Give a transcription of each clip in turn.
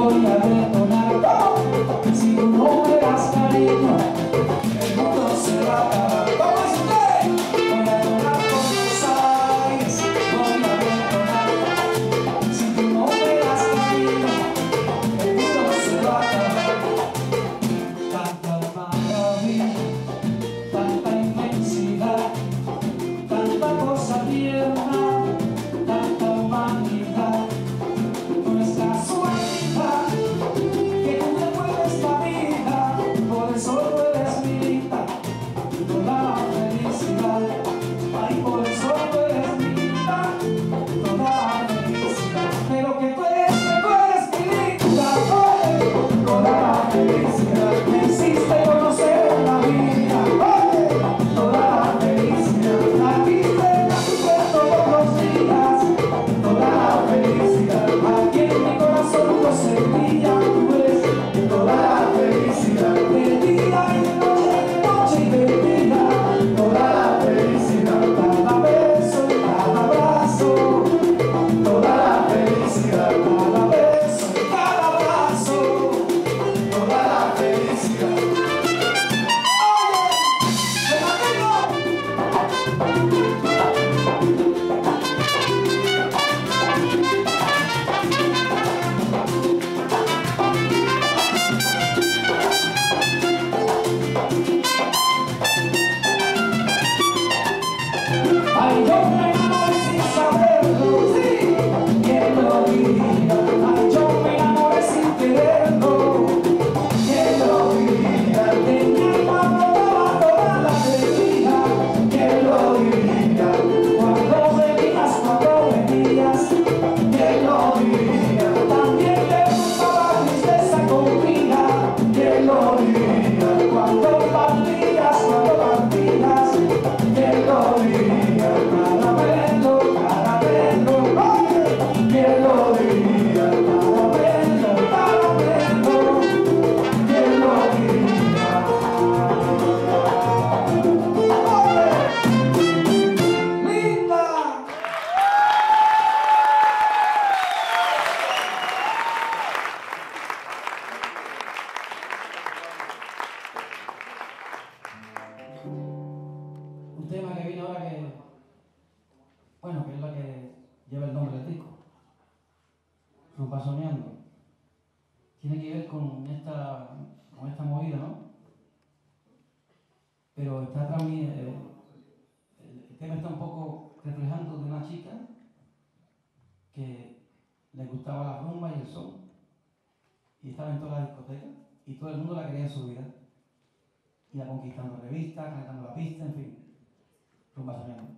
voy a detonar. Si tú no me das cariño, el mundo se va a acabar. ¿Cómo es usted? Voy a volar por los aires, voy a detonar. Si tú no me das cariño, el mundo se va a acabar. Tanta maravilla, tanta inmensidad, tanta cosa tierna, tanta humanidad. No es casualidad que tú me vuelves la vida, por eso tú eres mi vida, toda la felicidad. Ay, por eso tú eres mi vida, toda la felicidad. Pero que tú eres mi vida, oye, toda la felicidad. Me hiciste conocer la vida, oye, toda la felicidad. Aquí te la tuve todos los días, toda la felicidad. Aquí en mi corazón no se brilla, tú eres toda la felicidad. De día y de noche y de día, toda la felicidad. Cada beso y cada abrazo, toda la felicidad. Cada beso y cada abrazo, toda la felicidad. Ay, yo me enamoré sin saberlo, sí, ¿quién lo diría? Ay, yo me enamoré sin quererlo, ¿quién lo diría? De mi alma brotaba toda la alegría, ¿quién lo diría? Cuando venías, ¿quién lo diría? También te gustaba tristeza conmigo, ¿quién lo diría? Cuando partías, ¿quién lo diría? Caramelo, caramelo, oye, ¿quién lo diría? Caramelo, caramelo, ¿quién lo diría? Oye, linda. Un tema que viene ahora que, bueno, que es la que lleva el nombre del disco, Rumba Soñando. Tiene que ver con esta movida, ¿no? Pero está atrás mí, el tema está un poco reflejando de una chica que le gustaba la rumba y el son, y estaba en todas las discotecas, y todo el mundo la quería en su vida. Iba conquistando revistas, cantando la pista, en fin. Rumba Soñando.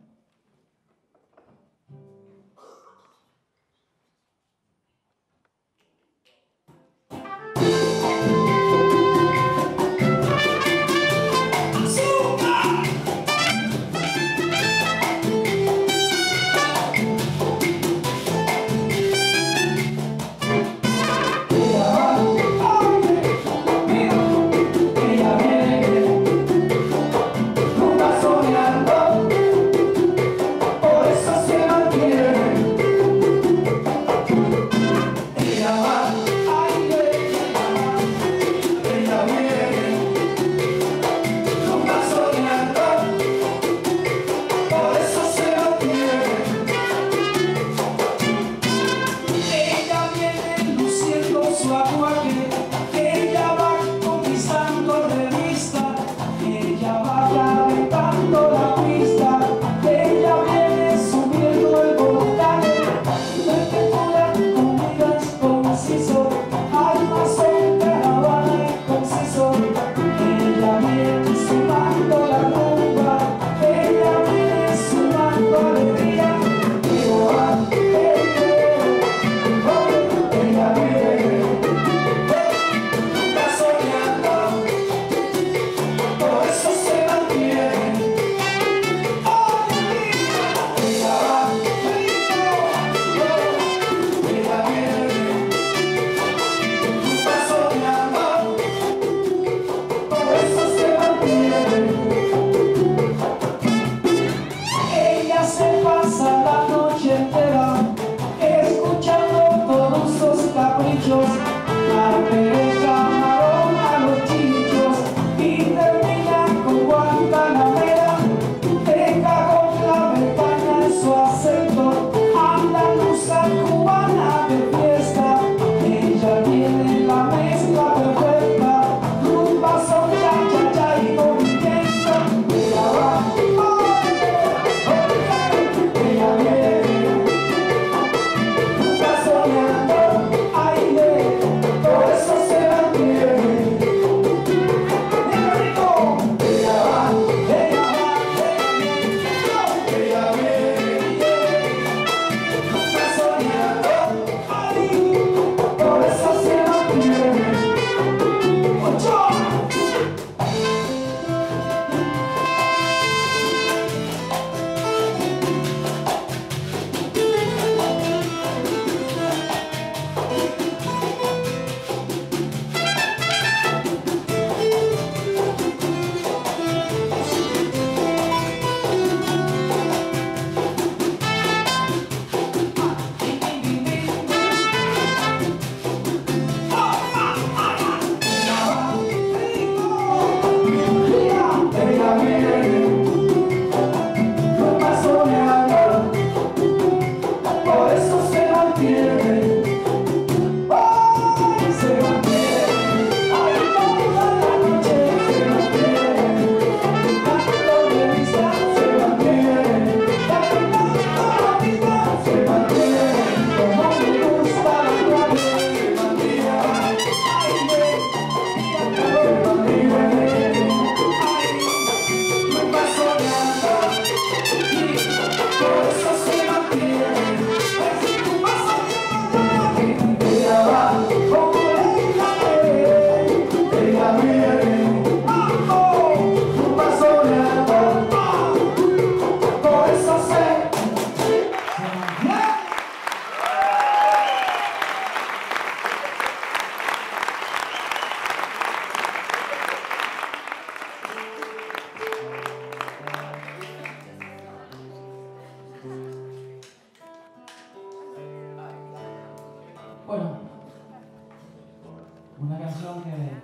Una canción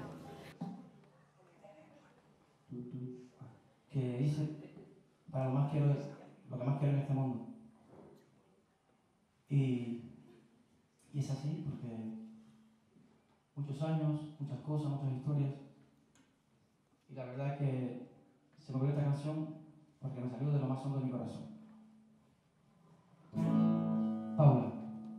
que dice para lo que más quiero en este mundo. Y es así porque muchos años, muchas cosas, muchas historias. Y la verdad es que se me ocurrió esta canción porque me salió de lo más hondo de mi corazón. Paula.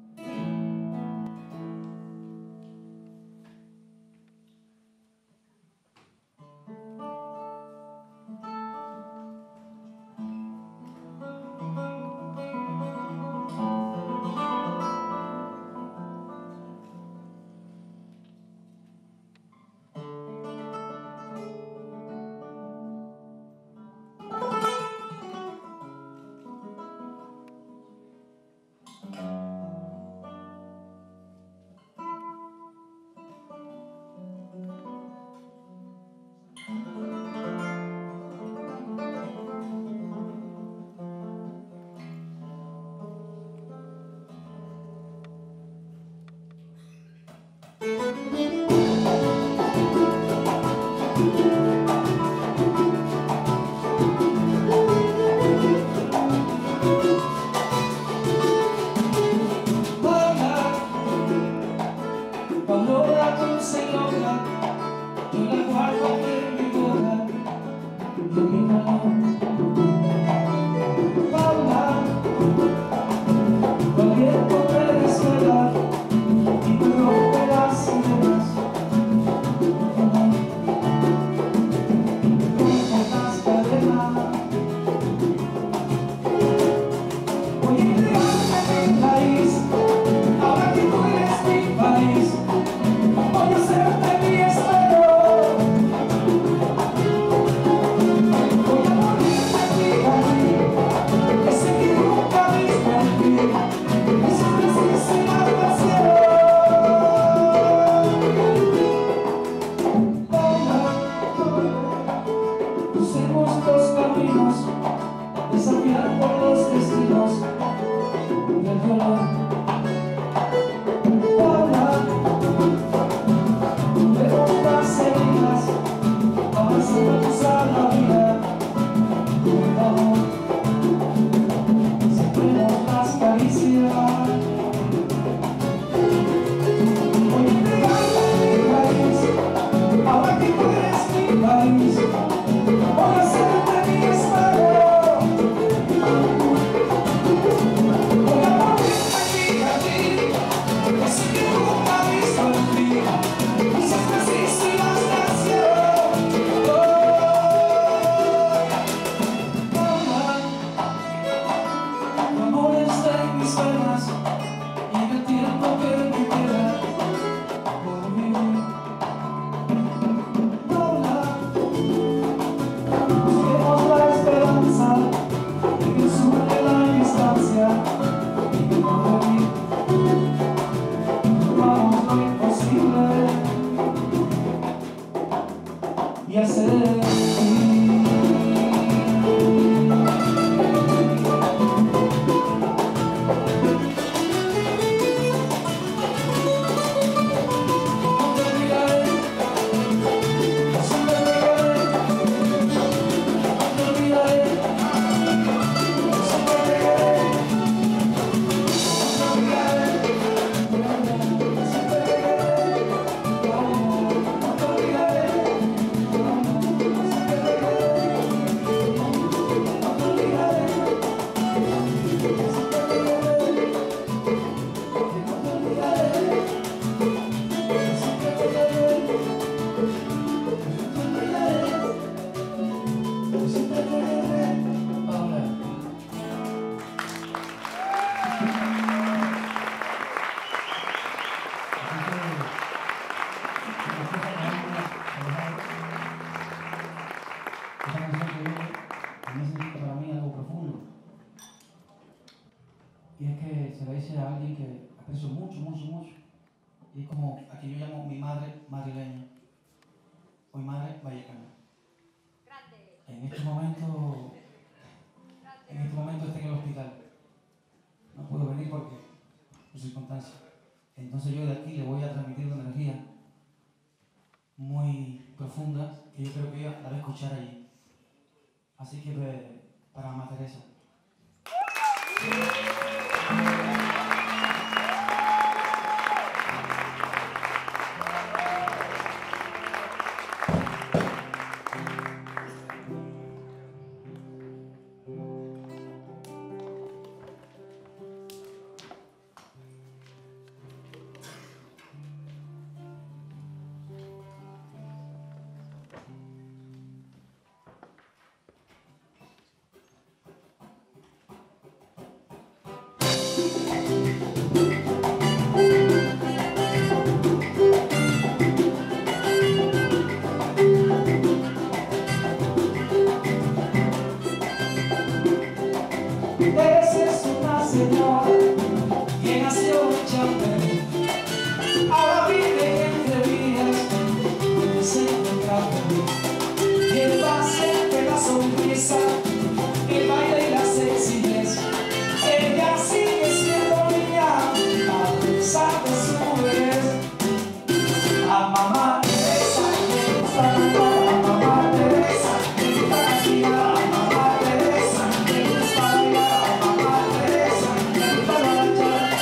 Y es que se le dice a alguien que aprecio mucho, mucho, mucho. Y es como a quien yo llamo mi madre madrileña o mi madre vallecana. En este momento está en el hospital. No puedo venir porque por circunstancias. Entonces yo de aquí le voy a transmitir una energía que yo creo que ella la va a escuchar ahí. Así que pues, para Mamá Teresa. Teresa es una señora que nació en Chamber, ahora vive entre vías donde se encuentra feliz. Lleva siempre la sonrisa, el baile y la sencillez. Ella sigue siendo niña a pesar de su vejez. A Mamá Teresa le gusta cantar, a Mamá Teresa le gusta castigar, a Mamá Teresa le gusta bailar, a Mamá Teresa le gusta marchar.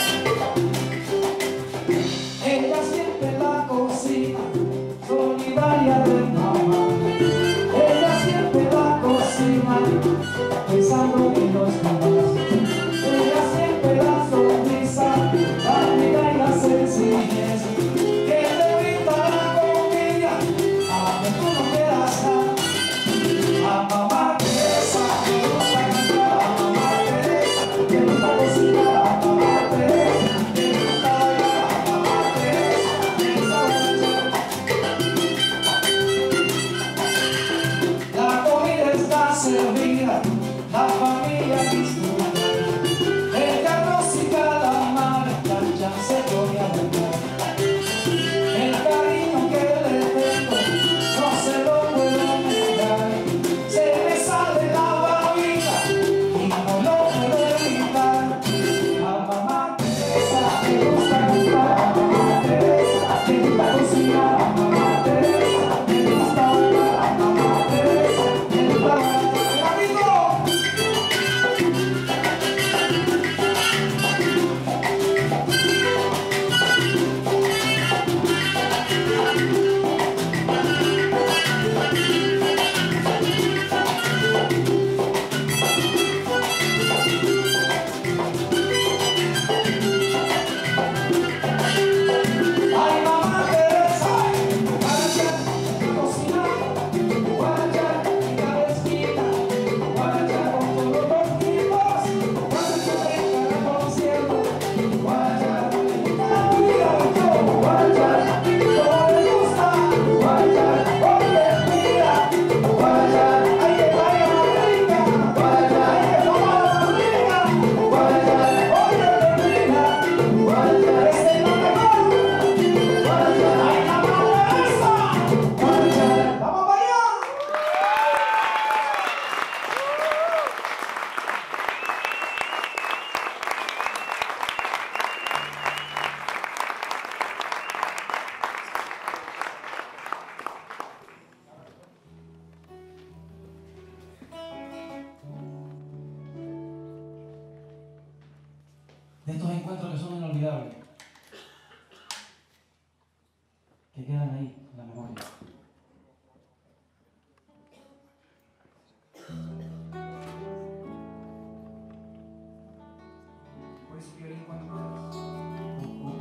Ella siempre en la cocina, solidaria de mamá. Ella siempre en la cocina, pensando en los demás. Ella siempre la sonrisa, la vida y la sencillez, que te brinda la comida, aunque tú no quieras dar. A Mamá Teresa le gusta cantar, a Mamá Teresa le gusta cocinar, a Mamá Teresa le gusta bailar, a Mamá Teresa le gusta marchar. La comida está servida, la familia disfruta. El arroz y calamar, la chance voy a bailar. El cariño que le tengo no se lo puedo negar. Se me sale la babita y no lo puedo evitar. A Mamá Teresa le gusta cantar, a Mamá Teresa le gusta cocinar, a Mamá Teresa le gusta bailar, a Mamá Teresa le gusta bailar. ¡Amigo! Ay, Mamá Teresa, guaracha, cocinar, guaracha, en cada esquina, guaracha con todos los tipos, guaracha en cada concierto, guaracha, la vida de todo, guaracha, todo le gusta, guaracha, oye, mira, guaracha, hay que bailar la rica, guaracha, hay que tomar la rica, guaracha, oye, mira, guaracha, este es lo mejor. ¡Ay, Mamá Teresa! ¡Vamos para allá! De estos encuentros que son inolvidables, que quedan ahí en la memoria. Pues violín cuando quieras.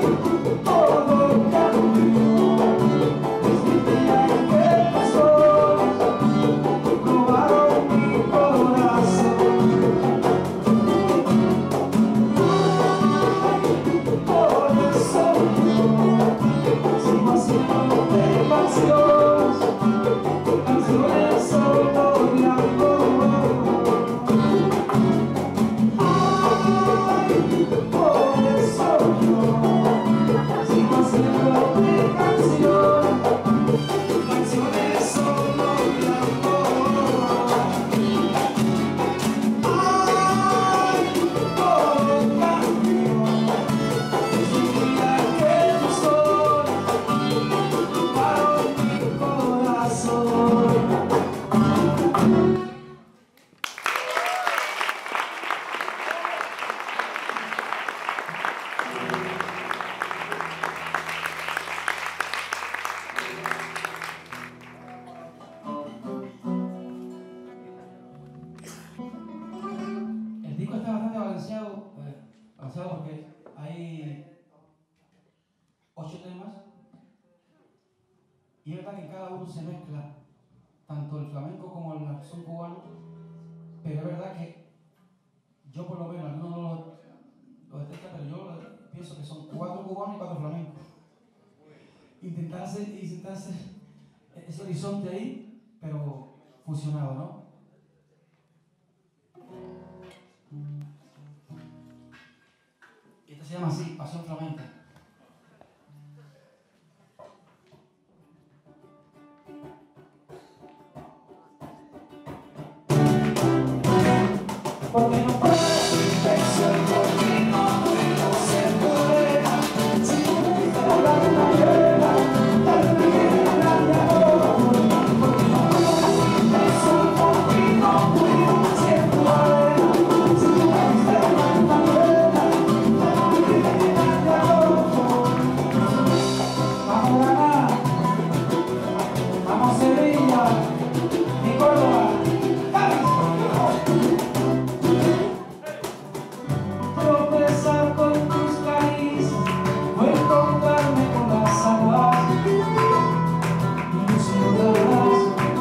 Porque hay 8 temas y es verdad que en cada uno se mezcla tanto el flamenco como el son cubano, pero es verdad que yo por lo menos, algunos no lo detestan, pero yo pienso que son 4 cubanos y 4 flamencos. Intentar hacer ese horizonte ahí, pero fusionado, ¿no? Se llama así, Pasión Flamenca. Porque no puedo pensar por ti, no puedo ser buena. Si tú me dices la luna llena, la luna llena de amor. Porque no puedo pensar por ti, no puedo ser buena. Si tú me dices la luna llena, la luna llena de amor. Vamos a ganar, vamos a Sevilla, mi Córdoba. Tropezar con tus caricias, no encontrarme con las aguas ilusionadas,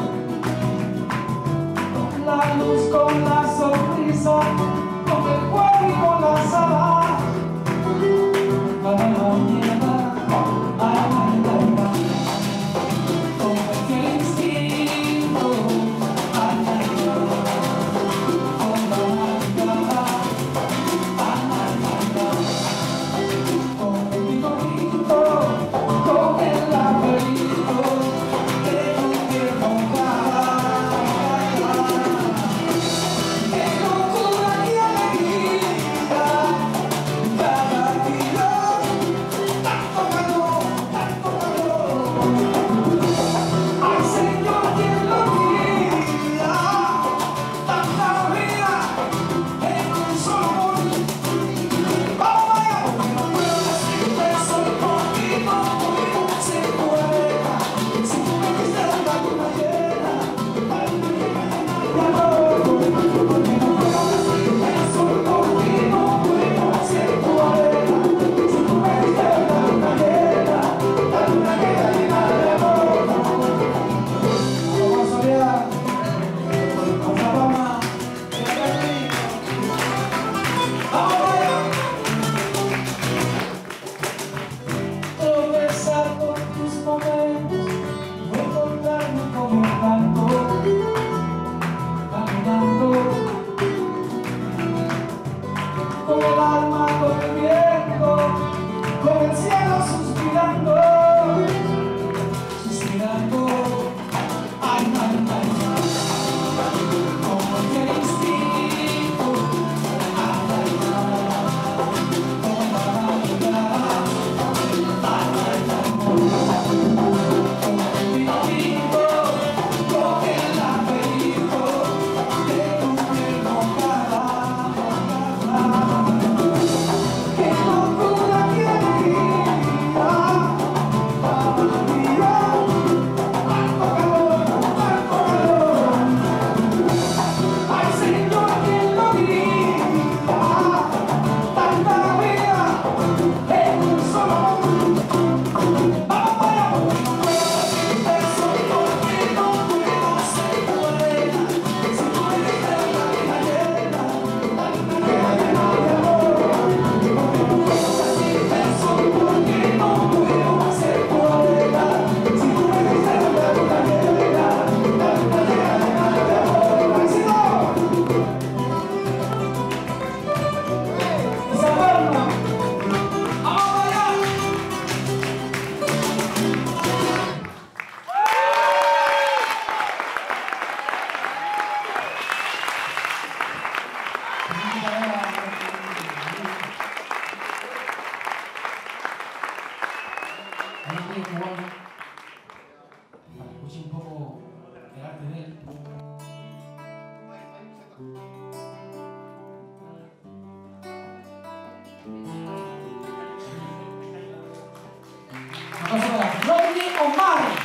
con la luz, con la sonrisa, con el cuerpo y con las alas. Para la mañana, con cualquier instinto, con la con el alma, con el viento, con el cielo suspirando, suspirando, ay, ay, ay, con cualquier instinto, ay, ay, con la vida, ay, ay, con el vino, con el apellido de tu cuerpo cada. ¡Qué locura, qué alegría! sonido cubano, para que escuchen un poco el arte de él. Aplauso para Rodney Omar.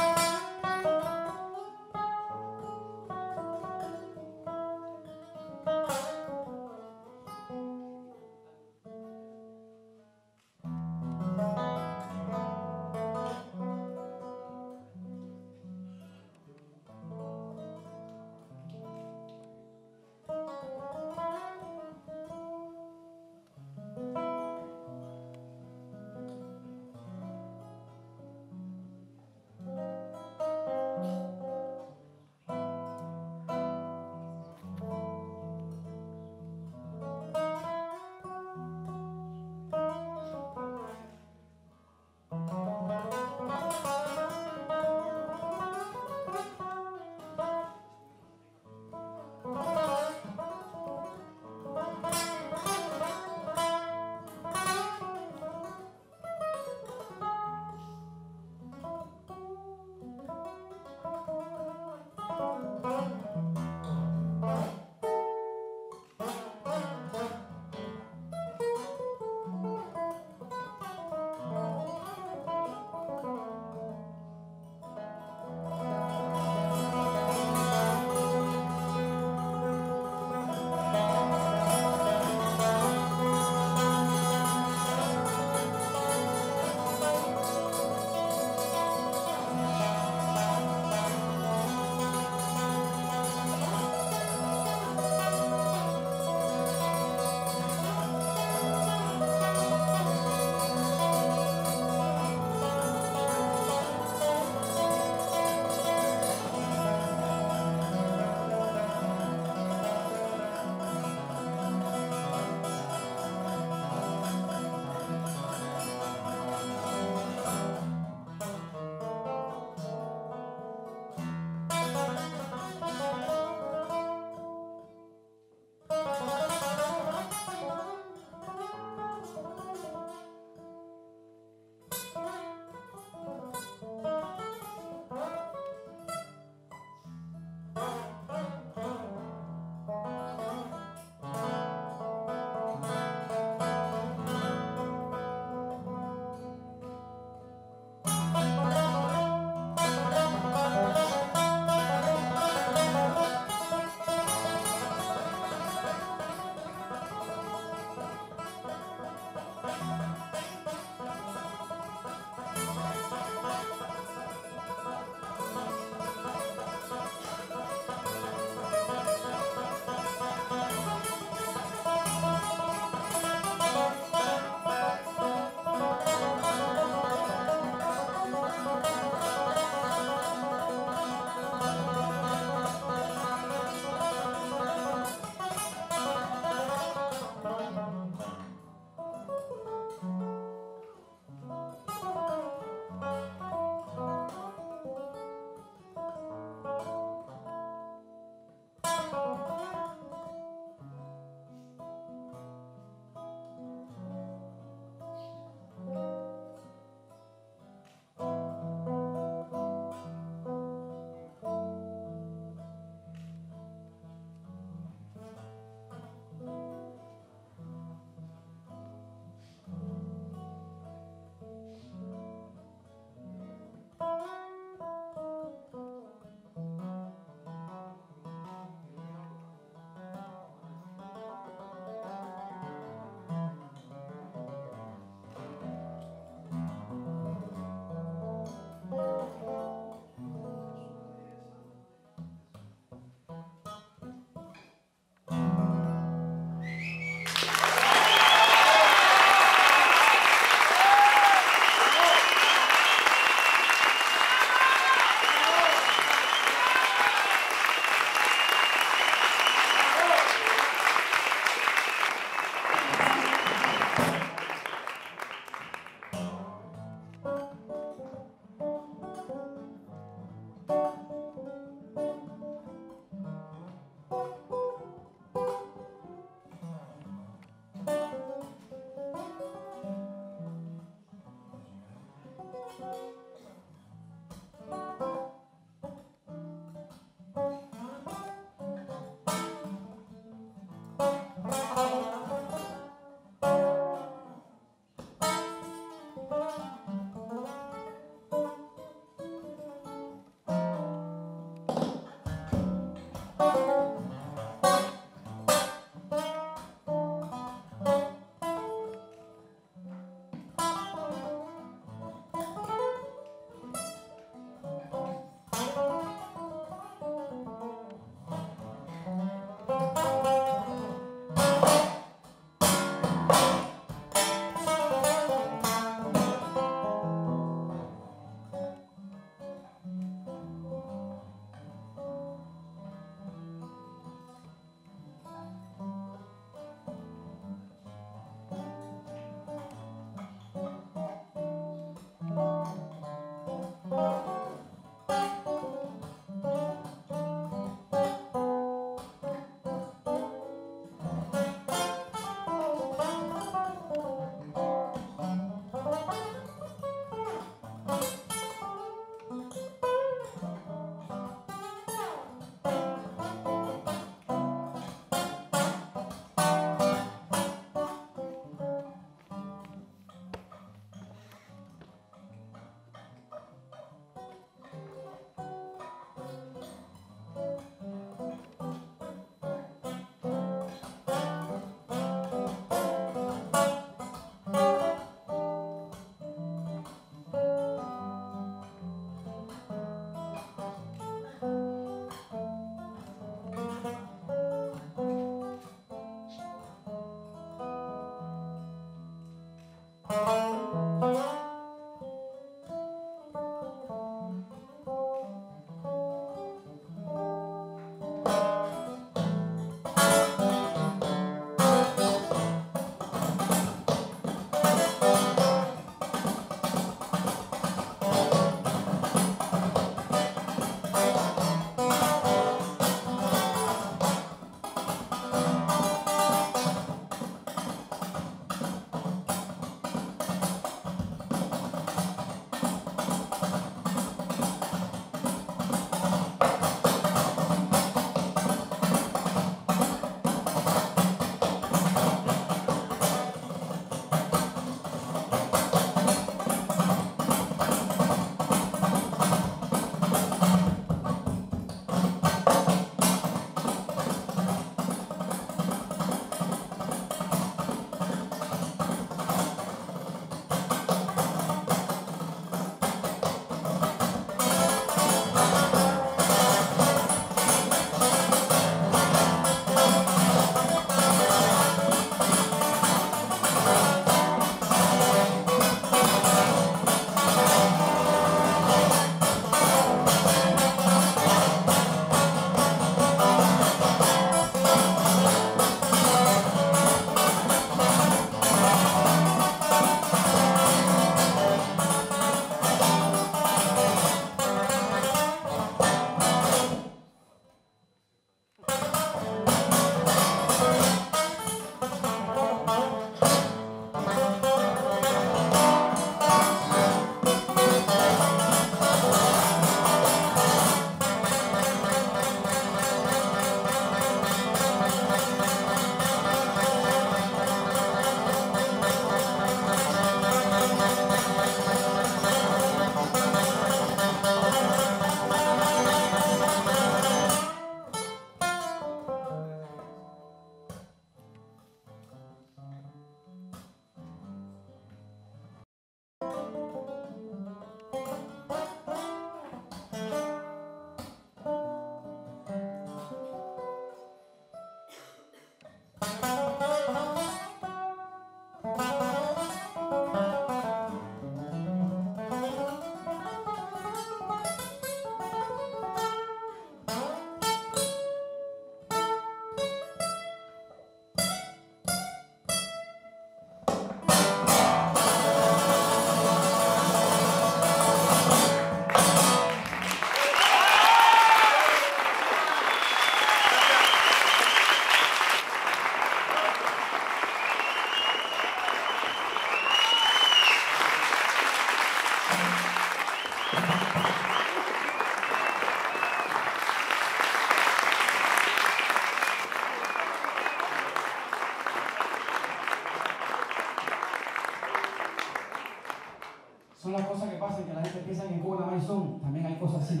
Son las cosas que pasan, que la gente piensa que en Cuba nada más son, también hay cosas así.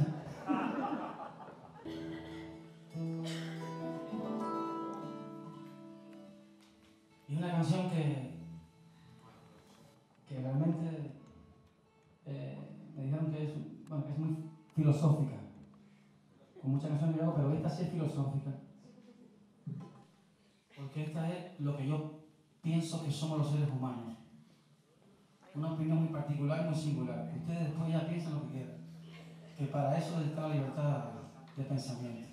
Y una canción que realmente me dijeron que es, bueno, que es muy filosófica. Con muchas canciones que hago, pero esta sí es filosófica. Porque esta es lo que yo pienso que somos los seres humanos. Una opinión muy particular y muy singular. Ustedes después ya piensan lo que quieran. Que para eso está la libertad de pensamiento.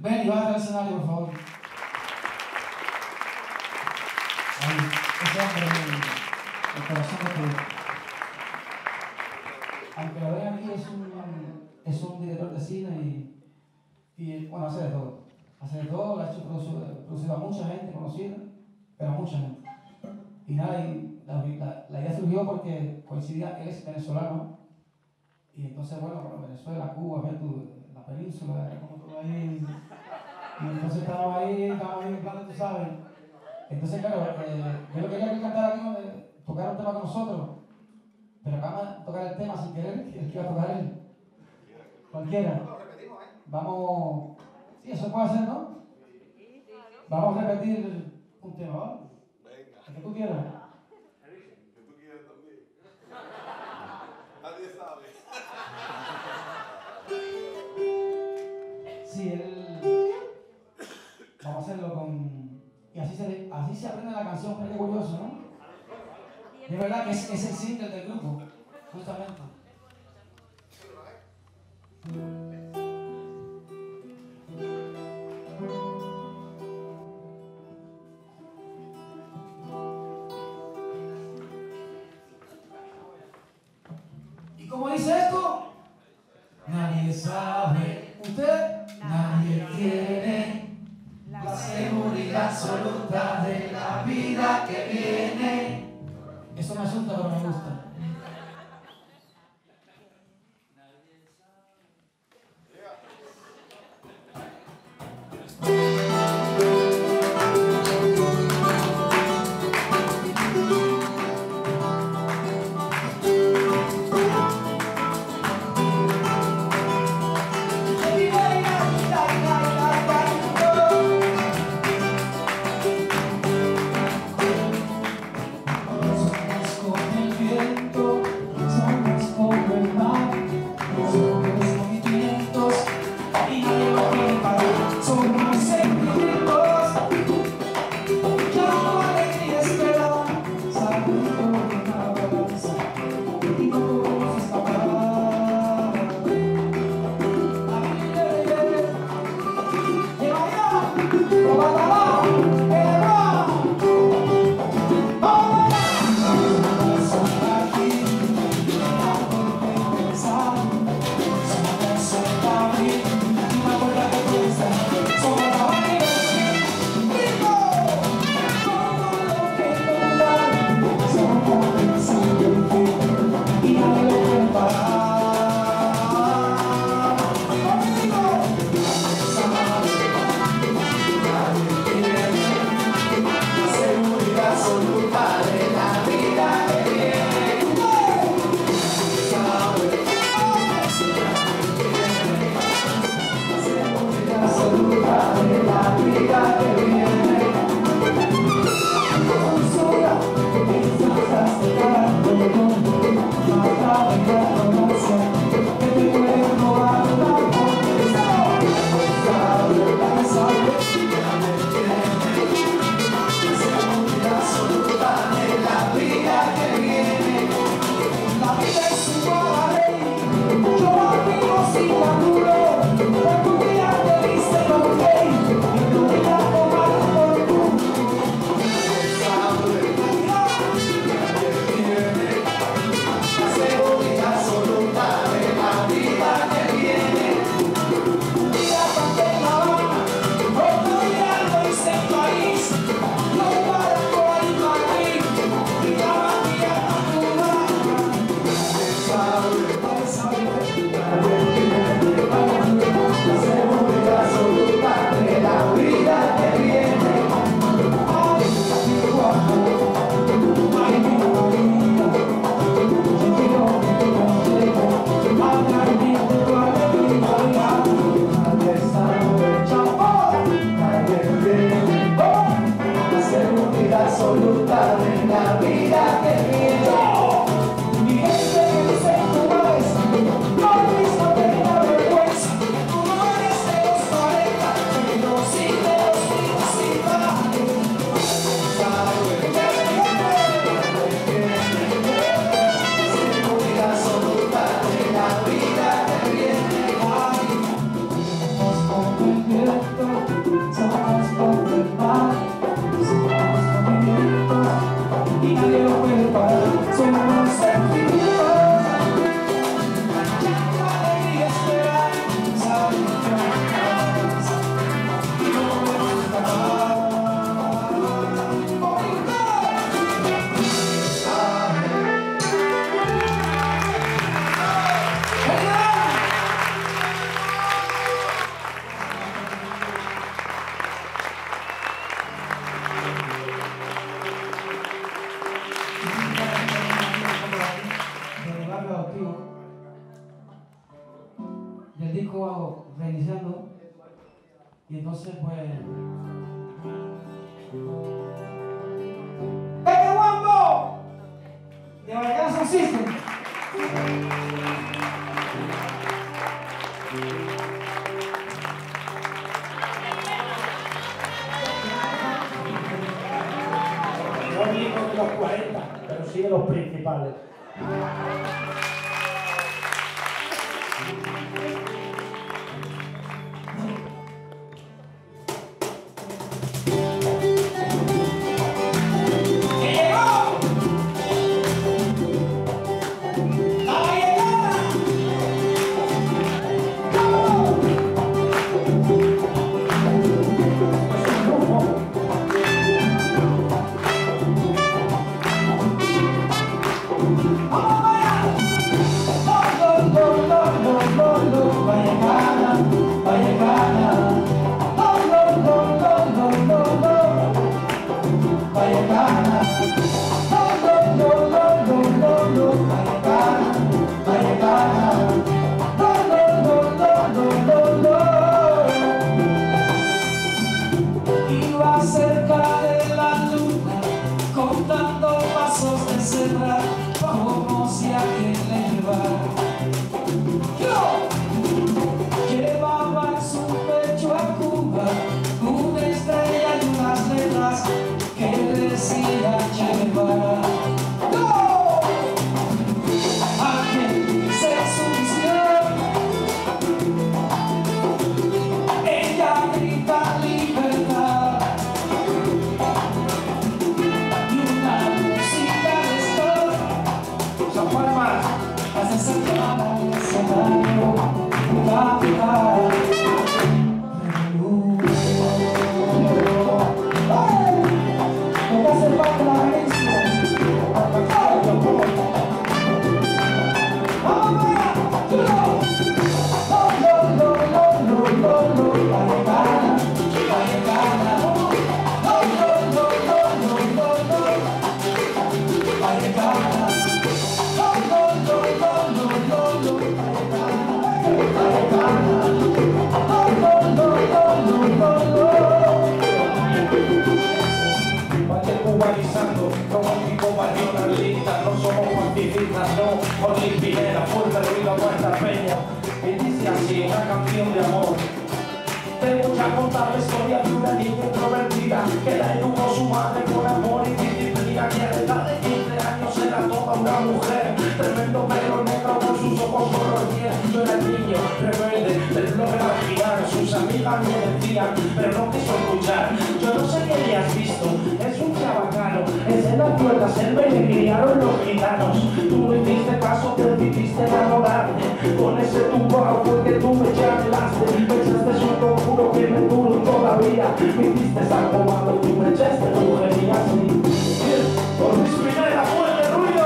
Ven y baja al escenario, por favor. Ahí, ese hombre, el corazón de Cristo. Aunque lo vean aquí, es un director de cine y bueno, hace de todo. Hace de todo, le ha hecho producido a mucha gente conocida, pero a mucha gente. Y nada, y la idea surgió porque coincidía, él es venezolano, y entonces, bueno, Venezuela, Cuba, la península, como todo ahí. Y entonces estábamos ahí en plan, tú sabes. Entonces, claro, yo lo quería que cantara aquí, tocar un tema con nosotros, pero acabamos de tocar el tema sin querer, el que iba a tocar él. Cualquiera. Vamos. Sí, eso puede hacer, ¿no? Vamos a repetir un tema, ¿vale? El que tú quieras. El que tú quieras también. Nadie sabe. Sí, vamos a hacerlo con. Y así se aprende la canción, pero qué curioso, ¿no? De verdad que es el single del grupo, justamente. ¿Y cómo dice esto? Nadie sabe, usted, nadie tiene la seguridad absoluta de la vida que viene. Eso me asusta, pero me gusta. Sin apuro, porque un día te viste con gay y no voy a tomar Y entonces pues... ¡Venga, Wambo! De Vallecana Sound System. No digo de los 40, pero sí de los principales. Iba cerca de la luna, contando pasos de cebra, como si alguien le llevara. Llevaba en su pecho a Cuba una estrella y unas letras que decían Che Guevara. Alguien se su misión, ella grita libertad. Y una música de esto, San Palmas. hace saltar al escenario, cantar. No te hace falta la herencia. ¡Vamos allá! Vallecana, Vallecana. Vallecana. Vaya cubanizando, romántico, nacionalista, no somos pacifistas, no, Olipinera, fuerte ruido a nuestra peña. Y dice así, una canción de amor. Tengo que contar la historia de una niña introvertida que la educó su madre con amor y disciplina, que a la edad de 15 años era toda una mujer. Tremendo pelo negro con sus ojos color miel. Yo era el niño rebelde del bloque marginal. Sus amigas me decían, pero no quiso escuchar. Yo no sé qué le has visto, es un chabacano. Es en la puerta, selva y le criaron los gitanos. Tú no hiciste caso, te decidiste enamorarte. Con ese tumbao fue que tú me charlaste. Pensaste es un conjuro que me duro todavía. Me hiciste algo malo, tú me echaste brujería así. Por mis primeras fuerte ruido.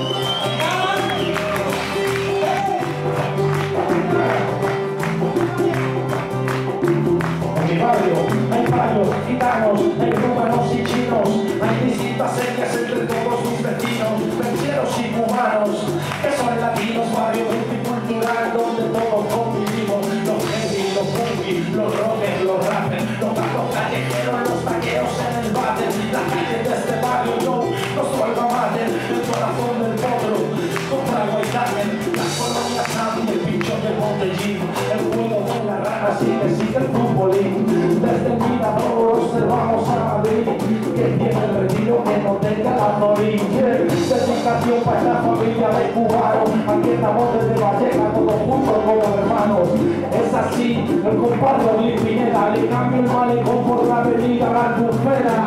En mi barrio hay varios gitanos, hay cubanos y chinos, hay distintas etnias entre todos mis vecinos, penseros y cubanos, que son latinos, barrio multicultural donde todos convivimos, los heavy, los punky, los rockers, los rappers, los gatos callejeros, los taqueros en el váter, la calle de este barrio, yo, nuestro alma mater, el corazón del potro, contra el Guaytamen, las colonias Sandy, el pincho del Montellín, el juego de la rana, sigue el futbolín. Desde el mirador observamos a Madrid, que tiene el retiro que no tenga la morir. Dedicación para la familia de cubanos, aquí estamos desde Vallecana, todos juntos como hermanos. Es así, el compadre Luis Pineda, le cambio el malecón por la avenida La Albufera.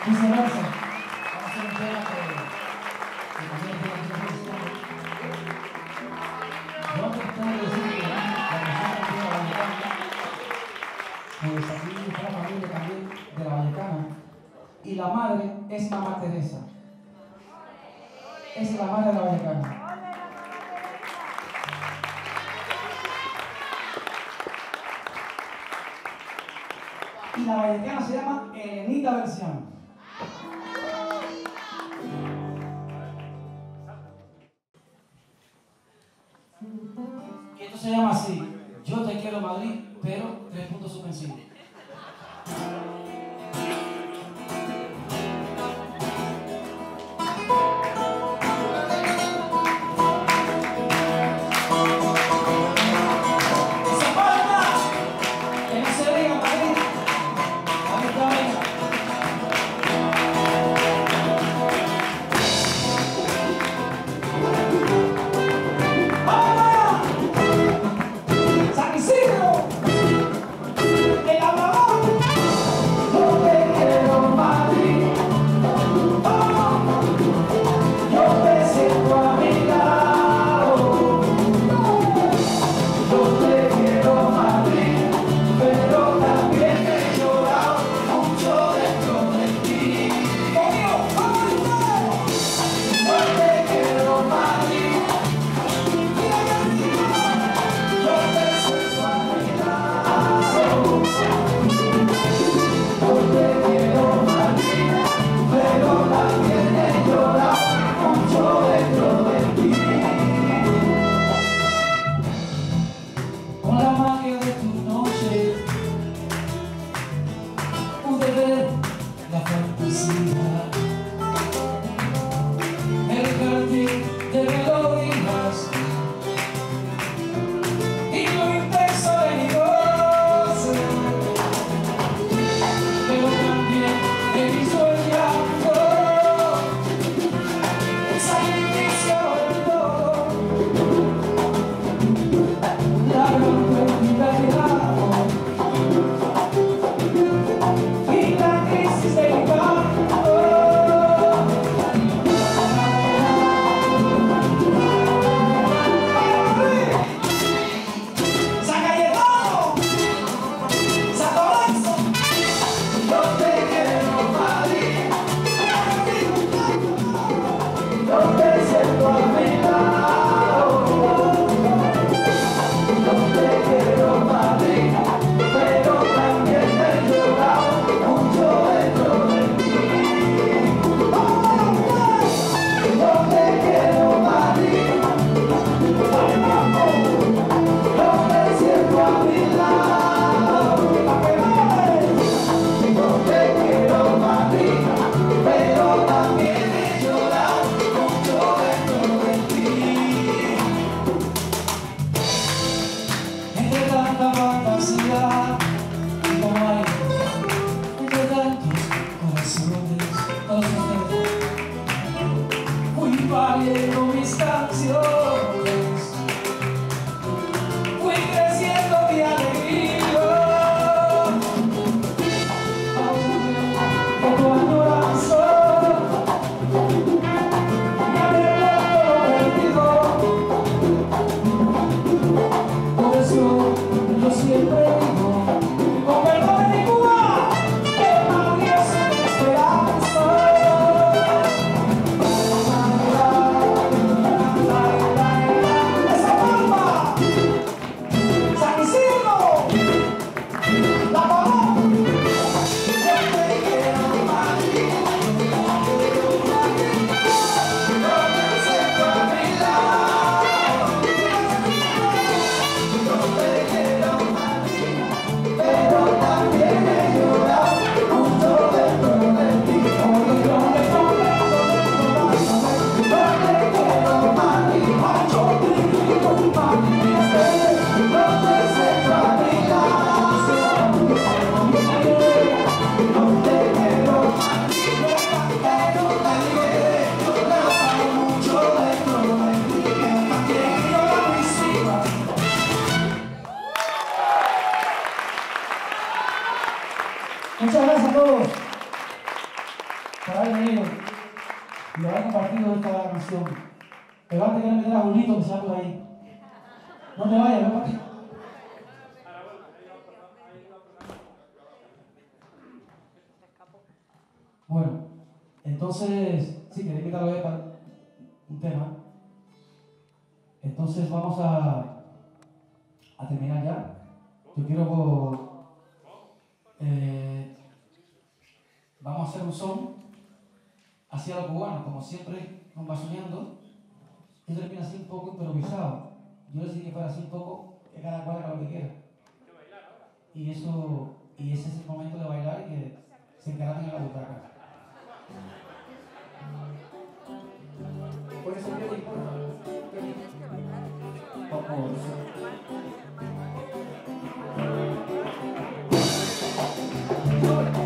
Viceversa. Vamos a hacer un tema que también tiene que ser cristiano. Yo antes tengo que decir que la canción que tiene la Vallecana, pues aquí está la familia también de la Vallecana, y la madre es Mamá Teresa. Esa es la madre de la Vallecana. Y la Vallecana se llama Elenita Versión. Y esto se llama así: Yo te quiero Madrid, pero 3 puntos suspensivos. San Isidro, el Abraham. Muchas gracias a todos. por ahí venido y lo habrá compartido esta canción. Pero antes quiero meter a Julito que se va por ahí. No te vayas, ven para aquí. Bueno, entonces, sí, quería invitarlo a para un tema. Entonces vamos a terminar ya. Yo quiero vamos a hacer un son hacia lo cubano, como siempre nos va soñando. Y termina así un poco improvisado. Yo decidí que fuera así un poco, que cada cual haga lo que quiera. Y ese es el momento de bailar y que se encarguen en la butaca. Puede ser que vamos.